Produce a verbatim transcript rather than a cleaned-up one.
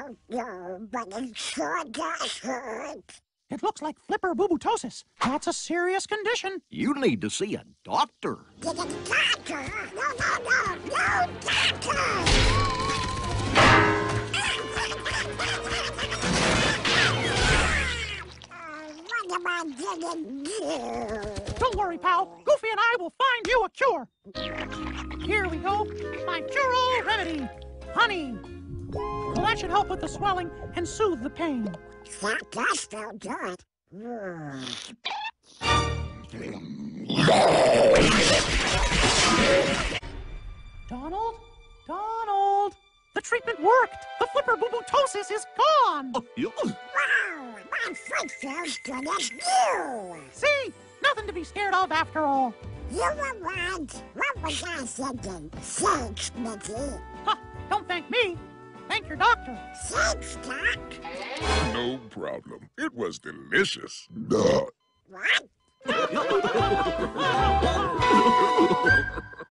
don't know, but it sure does hurt. It looks like Flipperboobootosis. That's a serious condition. You need to see a doctor. Get a doctor? No, no, no, no doctor! What am I gonna do? Don't worry, pal. Goofy and I will find you a cure. Here we go. My cure-all remedy. Honey. Well, that should help with the swelling and soothe the pain. That does feel good. Donald? Donald! The treatment worked! The Flipperboobootosis is gone! Oh, yeah. Wow! My foot feels good as new! See? Nothing to be scared of after all. You were right. What was I thinking? Thanks, Mickey. Huh, don't thank me. Thank your doctor. Thanks, Doc. No problem. It was delicious. What?